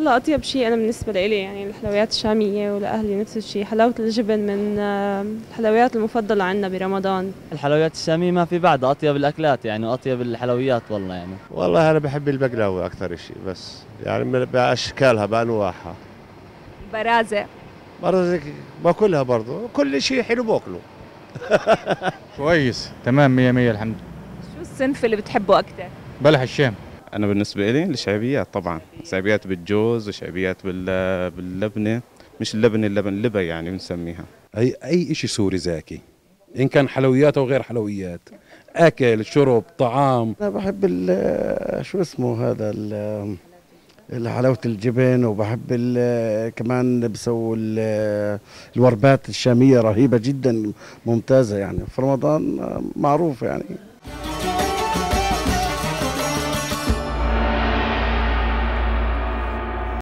والله أطيب شيء أنا بالنسبة لإلي يعني الحلويات الشامية، ولأهلي نفس الشيء. حلاوة الجبن من الحلويات المفضلة عنا برمضان. الحلويات الشامية ما في بعد أطيب الأكلات يعني وأطيب الحلويات والله يعني. والله أنا بحب البقلاوة أكثر شيء، بس يعني بأشكالها بأنواعها. برازة. برضه باكلها، برضه كل شيء حلو باكله. كويس تمام مية مية الحمد لله. شو الصنف اللي بتحبه أكتر؟ بلح الشام. أنا بالنسبة لي الشعبيات طبعا، شعبيات بالجوز وشعبيات باللبنة. مش اللبن يعني بنسميها. أي إشي سوري زاكي، إن كان حلويات أو غير حلويات، أكل شرب طعام. أنا بحب شو اسمه هذا حلاوة الجبن، وبحب كمان بسووا الوربات الشامية رهيبة جدا، ممتازة يعني في رمضان، معروفة يعني.